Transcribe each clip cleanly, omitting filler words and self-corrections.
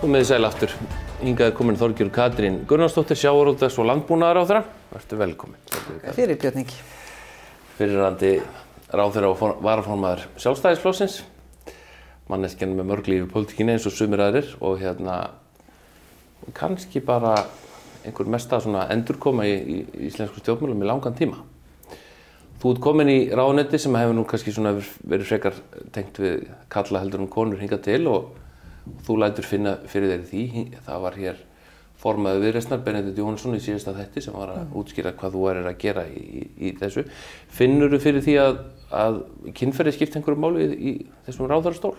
Komið þið sæl aftur. Hingað komin Þorgerður Katrín Gunnarsdóttir, sjávarútvegs- og landbúnaðarráðherra. Vertu velkomin. Fyrir Björn Ingi. Fyrrverandi ráðherra og varaformaður Sjálfstæðisflokksins. Manneskjan með mörg líf í pólitíkinni eins og sumir aðrir og kannski bara einhver mesta endurkoma í íslensku stjórnmálum í langan tíma. Þú ert komin í ráðuneyti sem hefur nú kannski verið frekar tengt við karla heldur konur hingað til og þú lætur finna fyrir þér í því. Það var hér formaður Viðreisnar, Benedikt Jóhannesson í síðasta þætti sem var að útskýra hvað þú værir að gera í þessu. Finnurðu fyrir því að kynferði skipta einhverju máli í þessum ráðherrastól?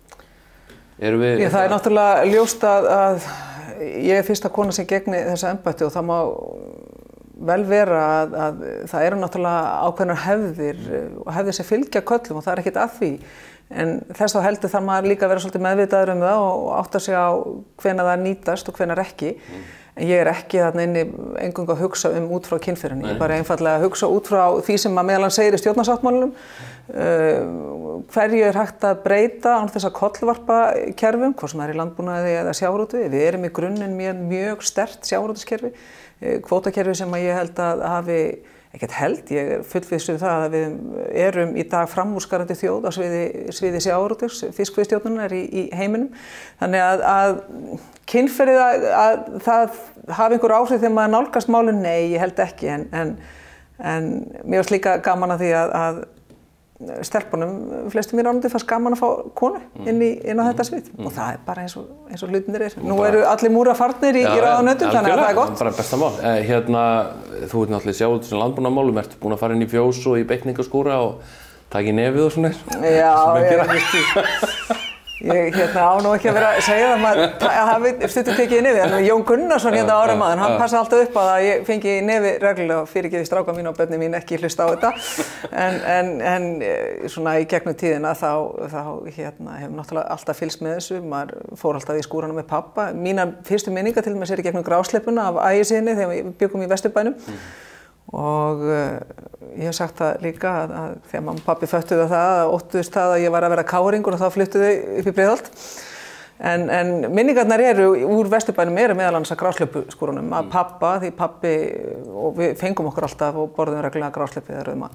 Það náttúrulega ljóst að ég fyrsta kona sem gegni þessa embætti og það má vel vera að það eru náttúrulega ákveðnar hefðir og hefðir sem fylgja köllum og það ekkert að því. En þess þá heldur þarf maður líka að vera svolítið meðvitaður það og átta sig á hvenær það nýtast og hvenær ekki. En ég ekki þarna inni eingöngu að hugsa út frá kynferðinni. Ég bara einfaldlega að hugsa út frá því sem að meðal hann segir í stjórnarsáttmálanum. Hverju hægt að breyta án þess að kollvarpa kerfum, hvort sem það í landbúnaði eða sjávarútvegi. Við erum í grunninn mjög sterkt sjávarútvegskerfi, kvótakerfi sem að ég held að hafi ég fullviss það að við erum í dag framúrskarandi þjóð á sviði sjávarútvegs, fiskveiðistjórnunar í heiminum. Þannig að kynferðið að það hafi einhver áhrif þegar maður nálgast málun, nei, ég held ekki. En mér finnst líka gaman að því að stelpunum, flestum í ráðuneyti fannst gaman að fá konu inn á þetta svið. Og það bara eins og hlutirnir Nú eru allir múra farnir í ráðuneytum, þannig að það gott. Bara besta mál. Þú ert náttúrulega sjávarútvegs- og landbúnaðarmálum, ertu búin að fara inn í fjós og í beikningaskúra og taka í nefið og svona? Ég á nú ekki að vera að segja það maður hafi stundum tekið í nefið, en Jón Gunnarsson árum áður, hann passa alltaf upp að ég fengi í nefið reglulega og fyrirgefi stráka mín og börnin mín ekki hlusta á þetta. En svona í gegnum tíðina þá hefur náttúrulega alltaf fylgst með þessu, maður fór alltaf í skúrana með pappa. Mínar fyrstu minningar til dæmis í gegnum grásleppuna af ægisíðinni þegar við byggum í Vesturbænum. Og ég hef sagt það líka að þegar mamma og pabbi föttuðu það óttuðust það að ég var að vera káringur og þá fluttu þau upp í Breiðholt. En minningarnar úr Vesturbænum meðal annars að grásleppuskúrunum að pappa, því pabbi og við fengum okkur alltaf og borðum reglulega grásleppu eða rauðma.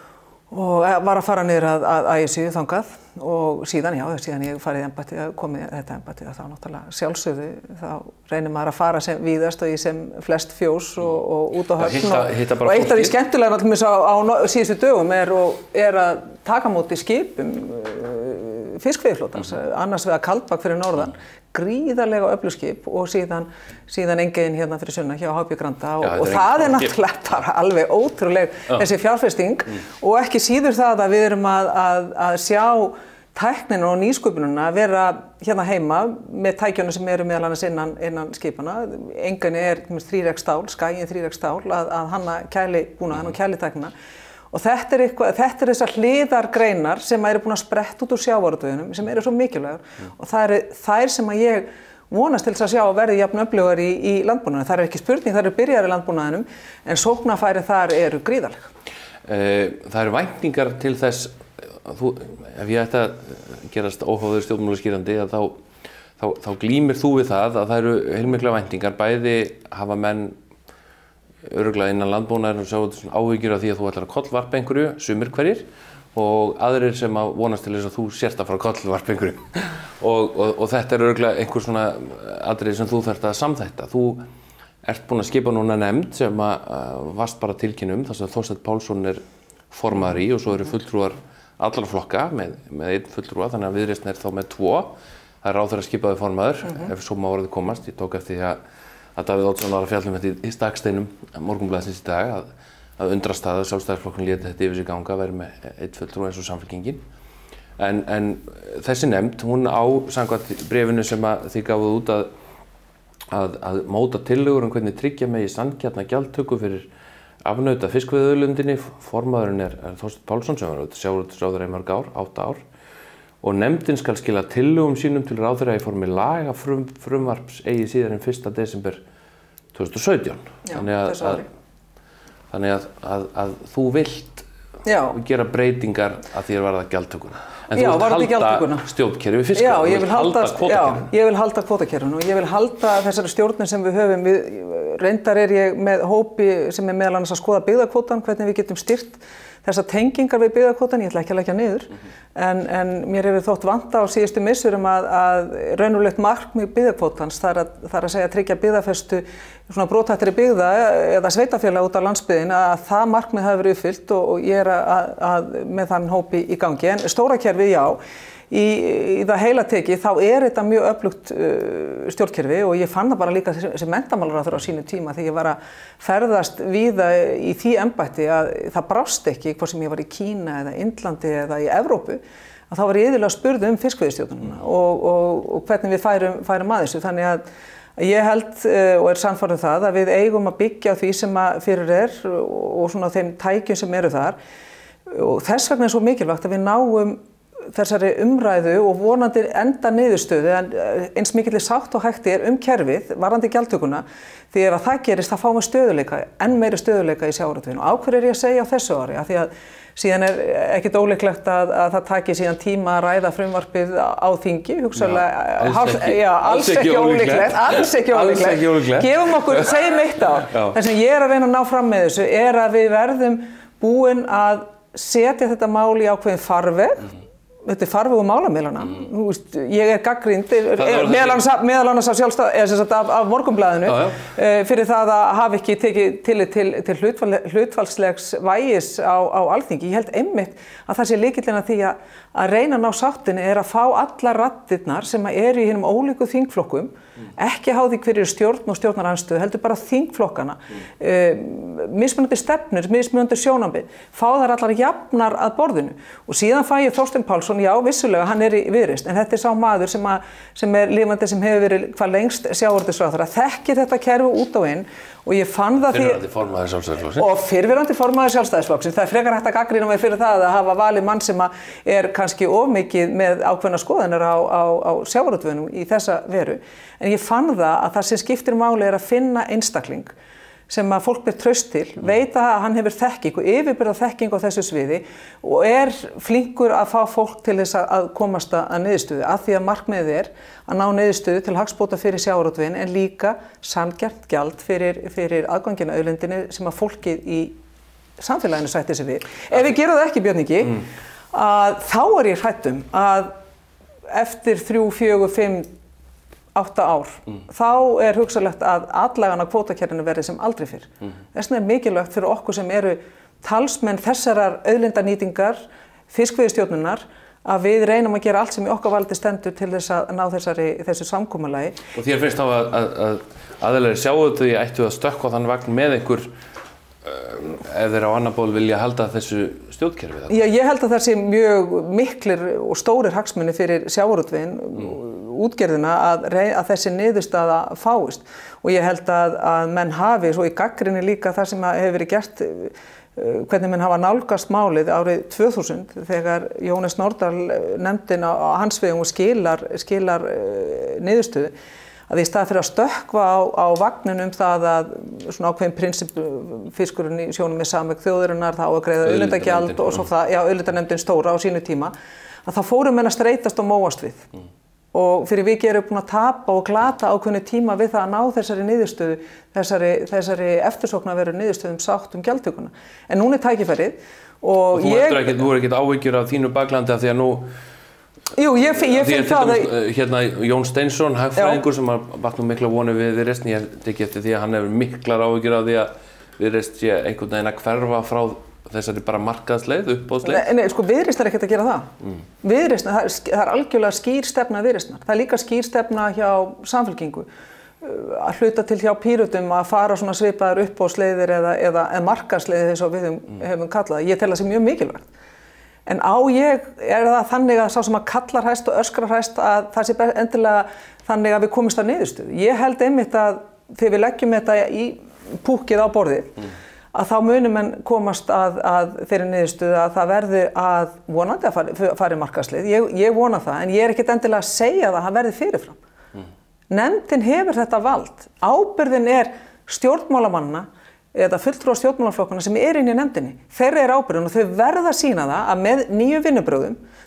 Og var að fara niður að ægisíðu þangað og síðan ég farið í embætti, komið í þetta embætti þá náttúrulega sjálfsögðu, þá reynir maður að fara sem víðast og í sem flest fjós og út á höfn og eitt af því skemmtilega á síðustu dögum er að taka móti skipum fiskveiðiflotans, annars vegar Kaldbak fyrir norðan, gríðarlega öflug skip og síðan Engeiðin hérna fyrir sunnan hjá HB Granda og það náttúrulega bara alveg ótrúleg þessi fjárfesting og ekki síður það að við erum að sjá tæknina og nýsköpunina að vera hérna heima með tækjunum sem eru meðal annars innan skipana. Engeiðin 3X stál, Skaginn 3X stál að hanna kælibúnaðinn og kælitæknina. Og þetta er þessar hliðargreinar sem eru búin að spretta út úr sjávarútveginum sem eru svo mikilvægar og það eru þær sem að ég vonast til þess að sjá að verði jafn öflugar í landbúnaðinum. Það er ekki spurning, það eru byrjar í landbúnaðinum en sóknarfæri þar eru gríðarleg. Það eru væntingar til þess, ef ég ætti að gerast óháður stjórnmálaskýrandi þá glímir þú við það að það eru heilmiklar væntingar, bæði hafa menn örugglega innan landbúnaðar og sjá áhyggjur af því að þú ætlar að kollvarpa einhverju, sumir hverjir, og aðrir sem að vonast til þess að þú sért að fara að kollvarpa einhverju. Og þetta örugglega einhver svona atriði sem þú þarft að samþætta. Þú ert búin að skipa núna nefnd sem að varst bara tilkynna þar sem Þorsteinn Pálsson formaður í og svo eru fulltrúar allra flokka með einn fulltrúa, þannig að Viðreisn þá með 2. Það er ráðherra skipaði formaður, ef svo má orðið komast. Ég tók eftir því að Davíð Oddsson var að fjalla þetta í staksteinum Morgunblaðsins í dag að undrast það að Sjálfstæðisflokkurinn léti þetta yfir sig ganga að vera með einn fulltrúa eins og Samfylkingin. En þessi nefnd, hún á samkvæmt bréfinu sem þið gáfuð út að móta tillögur hvernig tryggja megi sanngjarna gjaldtöku fyrir afnauta fiskveiðiauðlindinni. Formaðurinn er Þorsteinn Pálsson sem var sjávarútvegsráðherra í mörg ár, 8 ár. Og nefndin skal skila tillögum sínum til ráðherra í formi lagafrumvarps eigi síðar en 1. desember 2017. Þannig að þú vilt gera breytingar að því varðar gjaldtökuna. En þú vilt halda stjórnkerfi fiskveiða, já, ég vil halda kvótakerfinu. Já, ég vil halda kvótakerfinu og ég vil halda þessari stjórnun sem við höfum. Reyndar ég með hópi sem meðal annars að skoða byggðakvótann, hvernig við getum styrkt þessar tengingar við byggðakvótann. Ég ætla ekki að leggja niður, en mér hefur þótt vanta á síðustu missurum að raunverulegt markmið byggðakvótans, það er að segja tryggja byggðafestu svona brothættri byggða eða sveitarfélaga út á landsbyggðin, að það markmið hafi verið uppfyllt og ég að með þann hópi í gangi. En stóra kerfið, já, í það heila tekið þá þetta mjög öflugt stjórnkerfi og ég fann það bara líka sem menntamálaráðherra á sínum tíma þegar ég var að ferðast víða í því embætti að það brást ekki, hvort sem ég var í Kína eða Indlandi eða í Evrópu, að þá var ég iðulega spurð fiskveiðistjórnunina og hvernig við færum að þessu. Þannig að ég held og sannfærður það að við eigum að byggja á því sem fyrir og svona þeim tækjum sem eru þar og þess vegna svo mikilvægt að við náum þessari umræðu og vonandi enda niðurstöðu en eins mikilli sátt og hægt kerfið varðandi gjaldtökuna því ef það gerist þá fáum við stöðuleika, enn meiri stöðuleika í sjávarútveginu. Á hverju ég að segja á þessu ári? Af því að síðan ekkert ólíklegt að það taki síðan tíma að ræða frumvarpið á þingi, hugsanlega, alls ekki ólíklegt. Gefum okkur, segjum eitt ár. Það sem ég að reyna að ná fram með þessu að við verðum búin að setja þetta mál í ákveðin farveg. Þetta farveg málamiðlana. Ég gagnrýnd meðal annars af Morgunblaðinu fyrir það að hafa ekki tekið tillit til hlutfallslegs vægis á Alþingi. Ég held einmitt að það sé lykillinn að því að reyna að ná sáttinni að fá allar raddirnar sem eru í hinum ólíku þingflokkum, ekki háð því hverju stjórn og stjórnarandstöðu, heldur bara þingflokkana, mismunandi stefnur, mismunandi sjónarmið, fá þær allar jafnar að borðinu. Og síðan fæ ég Þorstein Pálsson, já, vissulega, hann í Viðreisn, en þetta sá maður sem lifandi sem hefur verið hvað lengst sjávarútvegsráðherra, þekkir þetta kerfi út á inn og ég fann það Fyrrverandi formaður Sjálfstæðisflokksins. Og fyrrverandi formaður Sjálfstæðisflokksins. Það frekar hægt að gagnrýna mig fyrir það að hafa valið mann sem kannski of mikið með ákveðna skoðanir á sjávarútveginum í þessa veru. En ég fann það sem skiptir máli að finna einstakling sem að fólk ber traust til, veit að hann hefur þekking og yfirbyrða þekking á þessu sviði og flinkur að fá fólk til þess að komast að niðurstöðu, af því að markmiðið að ná niðurstöðu til hagsbóta fyrir sjávarútveginn en líka sanngjarnt gjald fyrir aðganginn að auðlindinni sem að fólkið í samfélaginu sætti sig við. Ef við gerum það ekki, Björn Ingi, þá ég hrædd að eftir 3, 4, 5 8 ár, þá hugsanlegt að atlagan á kvótakerfinu verði sem aldrei fyrr. Þess vegna mikilvægt fyrir okkur sem eru talsmenn þessarar auðlindanýtingar, fiskveiðistjórnunar, að við reynum að gera allt sem í okkar valdi stendur til þess að ná þessu samkomulagi. Og þér finnst þá að aðilar sjávarútvegi ættu að stökkva þann vagn með einhver ef þeir á annan ból vilja halda þessu stjórnkerfi? Já, ég held að það sé mjög miklir og stórir hagsmunir fyrir sjávarútveginn, útgerðina að þessi niðurstaða fáist og ég held að menn hafi, svo í gagnrýni líka það sem hefur verið gert, hvernig menn hafa nálgast málið árið 2000 þegar Jónas Nordal nefndin á hans vegum og skilar niðurstöðu, að í stað fyrir að stökkva á vagninum það að svona ákveðin prinsip fiskurinn í sjónum með sameign þjóðarinnar, þá að greiða auðlindagjald og svo það, já, auðlindanefndin stóra á sínu tíma, að þá fóru menn að streitast og móast við. Og fyrir vikið erum búin að tapa og glata ákveðnu tíma við það að ná þessari niðurstöðu, þessari eftirsóknarveru niðurstöðum sátt gjaldtökuna. En núna tækifærið og þú voru ekkert áhyggjur af þínu baklandi af því að nú Jú, ég finn það að hérna Jón Steinsson, hagfræðingur sem vakti mikla vonir við Viðreisn, ég tek eftir því að hann hefur miklar áhyggjur af því að Viðreisn sé einhvern veginn að hverfa frá þessari bara markaðsleið, uppboðsleið. Nei, sko Viðreisn ekkert að gera það. Viðreisn, það algjörlega skýr stefna Viðreisnar. Það líka skýr stefna hjá Samfylkingu. Að hluta til hjá Pírötum að fara svona svipaðar uppboðsleiðir eða markaðsleiðir eins og við höfum kallað. Ég tel það sem mjög mikilvægt. En það þannig að sá sem að kallar hæst og öskrar hæst að það sé endilega þannig að við komumst að niðurstöðu. Ég held einmitt að þegar við leggjum þetta í púkið á borðið, að þá munum menn komast að þeirri niðurstöðu að það verði að vonandi að fari markaðsleið. Ég vona það, en ég ekkert endilega að segja það að það verði fyrirfram. Nefndin hefur þetta vald. Ábyrgðin stjórnmálamanna eða fulltrúa stjórnmálaflokkana sem inn í nefndinni. Þeirra ábyrgðin og þau verða að sýna það að með nýjum vinnubrögðum,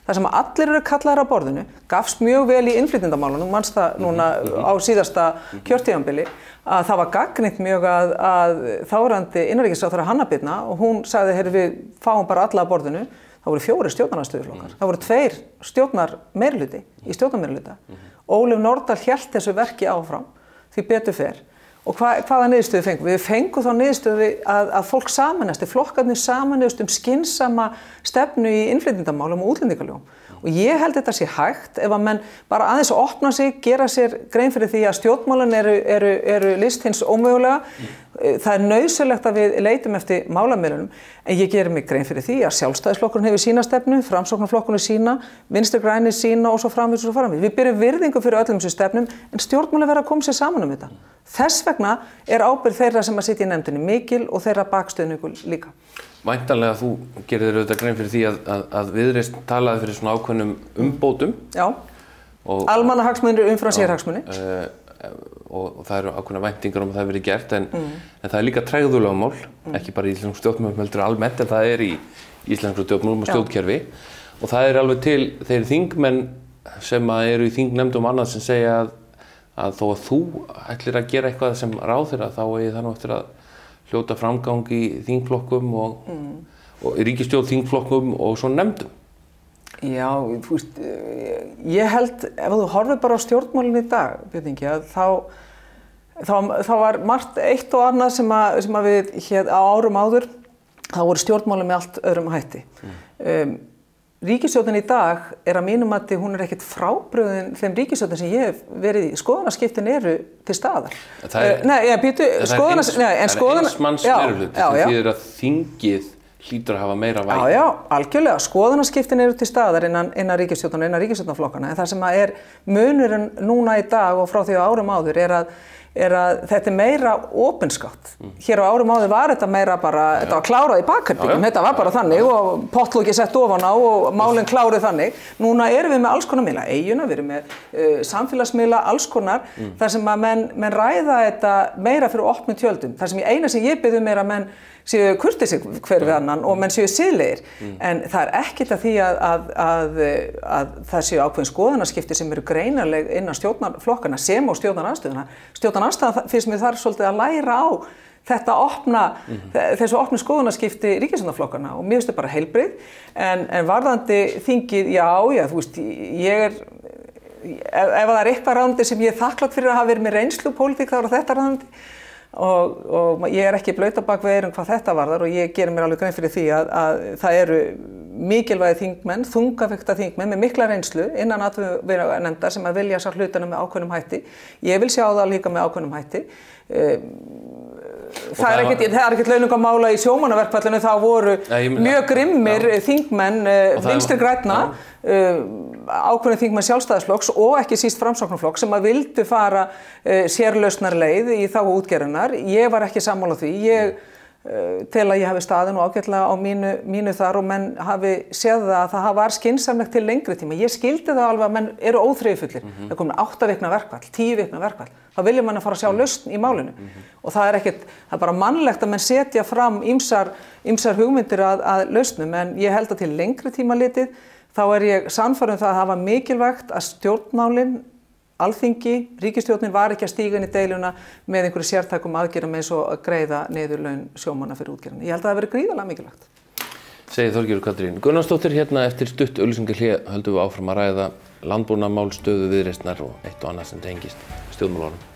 þar sem allir eru kallaðir að borðinu, gafst mjög vel í innflytjendamálunum, manst það núna á síðasta kjörtímabili, að það var gagnrýnt mjög að þáverandi innanríkisráðherra Hanna Birna og hún sagði, heyrðu við fáum bara alla að borðinu, það voru 4 stjórnarandstöðuflokkar, það voru 2 stjórnarmeirihluti í stjórnarmeirihluta. Ólöf Nordal hélt þessu verki áfram, því betur fer. Og hvaða niðurstöðu fengum við? Við fengum þá niðurstöðu að fólk samanast, flokkarnir samanast skinsama stefnu í innflytjendamálum og útlendingalögum. Og ég held þetta sé hægt ef að menn bara aðeins að opna sig, gera sér grein fyrir því að stjórnmálin eru list hins ómögulega. Það er nauðsynlegt að við leitum eftir málamiðlunum, en ég gerir mig grein fyrir því að Sjálfstæðisflokkurinn hefur sína stefnu, Framsóknarflokkurinn sína, Vinstri grænir sína og svo framvegis og svo framvegis. Við berum virðingu fyrir öllum þessum stefnum, en stjórnmálin verða að koma sér saman um þetta. Þess vegna er ábyrgð þeirra sem að sitja í nefndinni mikil og þeirra bakstuðningu líka. Væntanlega þú gerir þér auðvitað grein fyrir því að Viðreisn talaði fyrir svona ákveðnum umbótum. Já, almannahagsmunir umfram sérhagsmuni. Og það eru ákveðnar væntingar að það verið gert, en það er líka tregðulögmál, ekki bara í íslenskum stjórnmálum heldur almennt, en það er í íslenskum stjórnmálum og stjórnkerfi. Og það er alveg til þeir þingmenn sem eru í þingnefndum annað sem segja að þó að þú ætlir að gera eitthvað sem ráðherra, þá eigi það nú eftir að hljóta framgang í þingflokkum og í ríkisstjórn þingflokkum og svo nefndum. Já, þú veist, ég held, ef þú horfir bara á stjórnmálinn í dag, Björn Ingi, að þá var margt eitt og annað sem að við hér á árum áður, þá voru stjórnmálinn með allt öðrum hætti. Ríkisstjórnin í dag að mínum mati, hún ekkert frábrugðin þeim ríkisstjórnin sem ég hef verið í. Skoðanaskiptin eru til staðar. Það er eins manns meirihluti sem þýðir að þingið hlýtur að hafa meira vægi. Já, algjörlega. Skoðanaskiptin eru til staðar innan ríkisstjórnar, innan ríkisstjórnarflokkana. En það sem er munurinn núna í dag og frá því á árum áður er að þetta meira opinskátt. Hér á árum áður var þetta meira bara, þetta var klárað í bakherbergjum, þetta var bara þannig og pottlokki sett ofan á og málin kláruð þannig. Núna erum við með alls konar miðla, eiguna, við erum með samfélagsmiðla, alls konar, þar sem að menn ræða þetta meira fyrir opnum tjöldum. Það sem eina sem ég bið meira menn séu kurteisir hver við annan og menn séu siðlegir. En það ekkert að því að það séu ákveðin skoðanaskipti sem eru greinaleg innan stjórnarflokkana sem og stjórnarandstöðuna. Stjórnarandstöðan finnst mér þar svolítið að læra á þetta þessu opnu skoðanaskipti ríkisstjórnarflokkana og mér finnst þetta bara heilbrigð. En varðandi þingið, já, þú veist, ef það er eitthvað ráðuneyti sem ég er þakklát fyrir að hafa verið með reynslu pólitík, þá er þetta ráðuneyti. Og ég ekki blaut á bak við eyrun hvað þetta varðar og ég gerir mér alveg grein fyrir því að það eru mikilvægi þingmenn, þungavekta þingmenn með mikla reynslu innan atvinnuveganefndar sem að vilja sjá hlutina með ákveðnum hætti. Ég vil sjá það líka með ákveðnum hætti. Það er ekkert launungamála í sjómannaverkfallinu, þá voru mjög grimmir þingmenn Vinstri grænna, ákveðnir þingmenn Sjálfstæðisflokks og ekki síst Framsóknarflokks sem að vildu fara sérlausnarleið í þá útgerðunar. Ég var ekki sammála því. Ég tel að ég hafi staðið nú ágætlega á mínu þar og menn hafi séð að það var skynsamlegt til lengri tíma. Ég skildi það alveg að menn eru óþreyjufullir. Það er komin 8 vikna verkfall, 10 vikna verkfall. Þá vilja mann að fara að sjá lausn í málinu. Og það er bara mannlegt að menn setja fram ýmsar hugmyndir að lausnum, en ég held að til lengri tíma litið þá er ég sannfærð það að hafa mikilvægt að stjórnmálin, Alþingi, ríkisstjórnin var ekki að stíga inn í deiluna með einhverju sértækum aðgerðum eins og að greiða niður laun sjómanna fyrir útgerðina. Ég held að það hafi verið gríðarlega mikilvægt. Segir Þorgerður Katrín Gunnarsdóttir, hérna eftir stutt auglýsingahlé höldum við áfram að ræða landbúnaðarmál, stöðu Viðreisnar og eitt og annað sem tengist stjórnmálunum.